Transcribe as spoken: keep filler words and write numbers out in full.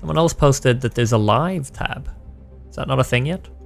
Someone else posted that there's a live tab. Is that not a thing yet?